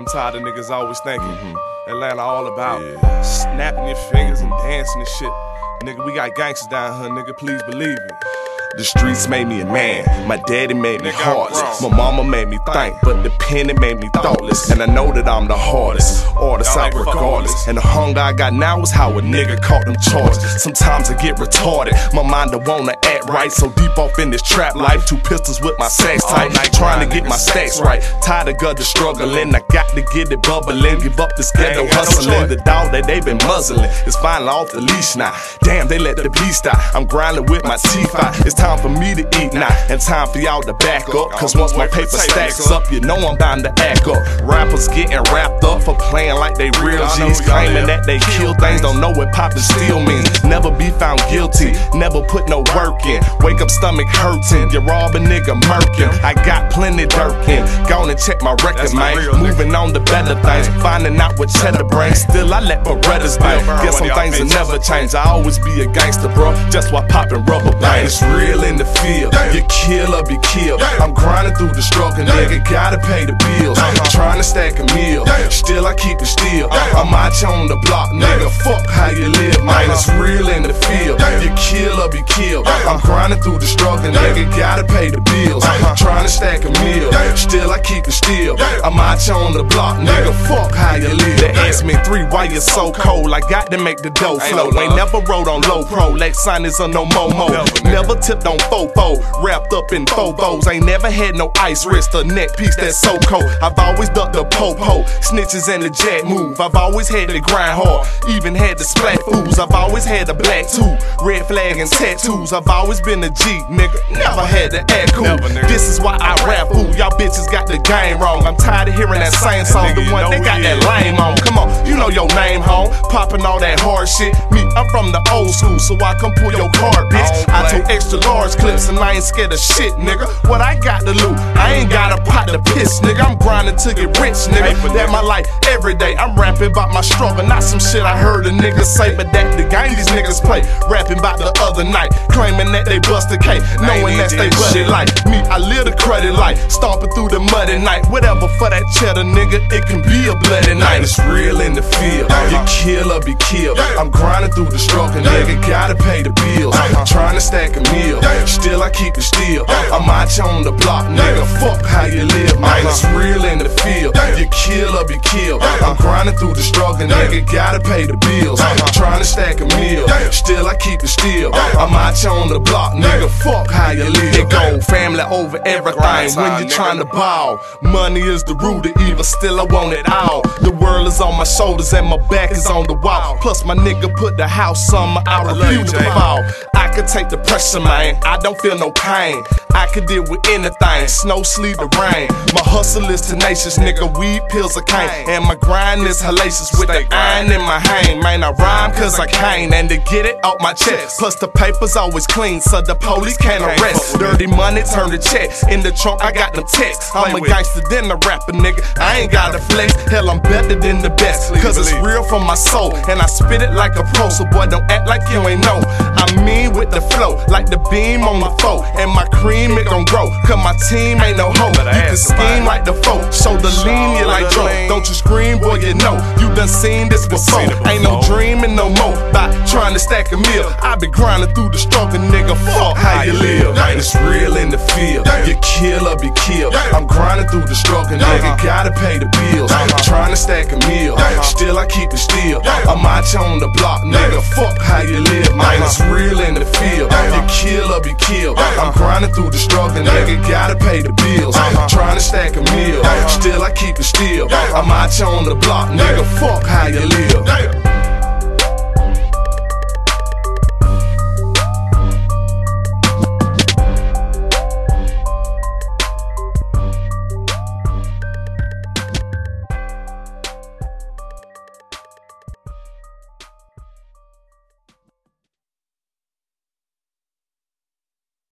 tired of niggas always thinking Atlanta all about snapping your fingers and dancing and shit. Nigga, we got gangsters down here, nigga, please believe me. The streets made me a man, my daddy made me heartless. My mama made me think, but the penny made me thoughtless. And I know that I'm the hardest, artist out regardless. And the hunger I got now is how a nigga caught them charges. Sometimes I get retarded, my mind don't wanna act right. So deep off in this trap life, 2 pistols with my sacks tight, trying to get my stacks right. Tired of the struggling, I got to get it bubbling. Give up this ghetto hustling, the dog that they been muzzling is finally off the leash now. Damn, they let the beast out, I'm grinding with my teeth out. It's time for me to eat now, and time for y'all to back up. Cause once my paper stacks up, you know I'm bound to act up. Rappers getting wrapped up for playing like they real G's, claiming that they kill things, don't know what poppin' still means. Never be found guilty, never put no work in. Wake up stomach hurting, you rob a nigga murkin'. I got plenty dirt in, gonna check my record, man. Moving on to better things, finding out what cheddar brings. Still I let Berettas bang, guess some things will never change. I always be a gangster, bro, just while popping rubber bands. It's real in the field, you kill or be killed. I'm grinding through the struggle, nigga, gotta pay the bills. Trying to stack a meal, still I keep it still. I'm out on the block, nigga, fuck how you live, man. It's real in the field, you kill or be killed. I'm grinding through the struggle, nigga, gotta pay the bills. Trying to stack a meal, still I keep it still. I'm out on the block, nigga, fuck how you live. They ask me 3, why you so cold? I got to make the dough flow. Ain't never rode on low pro, like signers or no momo. Never tipped on fofo, wrapped up in fofos. Ain't never had no ice wrist or neck piece that's so cold. I've always ducked the po-po, snitches and the jet move. I've always had to grind hard, even had to splat fools. I've always had a black tooth, red flag and tattoos. I've always been a G, nigga, never had to act cool. This is why I rap fool, y'all bitches got the game wrong. I'm tired of hearing that same song, the one that got that lame on. Come on, you know your name, home, popping all that hard shit. Me, I'm from the old school, so I come pull your card, bitch. I took extra large clips and I ain't scared of shit, nigga. What I got to loot, I ain't got a pot to piss, nigga. I'm grinding to get rich, nigga. That my life every day. I'm rapping about my struggle, not some shit I heard a nigga say, but that the game these niggas play. Rapping about the other night, claiming that they bust a K, knowing that's they buddy life. Me, I live the credit life, stomping through the mud at night. Whatever for that cheddar, nigga, it can be a bloody night. It's real in the field, you kill or be killed. I'm grinding through the struggle, nigga, gotta pay the bills. Trying to stack a meal, still I keep it still. I'm out on the block, nigga, fuck how you live, man. It's real in the field, you kill or be killed. I'm grinding through the struggle, nigga, gotta pay the bills. Trying to stack a meal, still I keep it still. I'm out on the block, nigga, fuck how you live. It go family over everything when you're trying to ball. Money is the root of evil, still I want it all. The world is on my shoulders and my back is on the wall. Plus my nigga put the house on me, I refuse to fall. I could take the pressure, man, I don't feel no pain. I could deal with anything, snow, sleet, or rain. My hustle is tenacious, nigga, weed, pills, or cane. And my grind is hellacious with the iron in my hand. Man, I rhyme cause I can, and to get it off my chest. Plus the paper's always clean, so the police can't arrest. Dirty money turn to checks, in the trunk I got them texts. I'm a gangster than a rapper, nigga, I ain't gotta flex. Hell, I'm better than the best, cause it's real from my soul. And I spit it like a pro, so boy, don't act like you ain't know. I mean with the flow, like the beam on the foe. And my cream, it gon' grow, cause my team ain't no hoe. You can scheme like the foe, show the lean, you like Joe. Don't you scream, boy, you know, you done seen this before. Ain't no dreaming no more, by trying to stack a meal. I been grinding through the struggle, nigga, fuck how you live. It's real in the field, you kill or be killed. I'm grinding through the struggle, nigga, gotta pay the bills. Trying to stack a meal, still I keep it still. I'm out on the block, nigga, fuck how you live, man. It's real in the field, you kill or be killed. I'm grinding through the struggle, nigga, gotta pay the bills. Trying to stack a meal, still I keep it still. I'm out on the block, nigga, fuck how